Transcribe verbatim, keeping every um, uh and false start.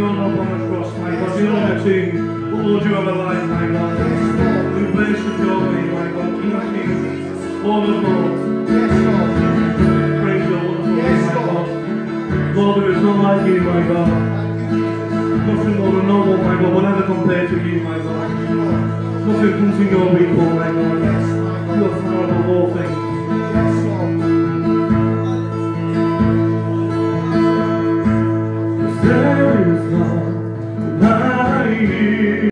your love on the cross, my God. You're not a tomb, but Lord, you have a life, my God. We bless your name, my God. King of kings, Lord of lords. Praise your wonderful name, my God. Lord, there is none like you, my God. Nothing more than noble, my God, will ever compare to you, my God. Nothing comes in your people, my God. You are far above all things. There is none like you.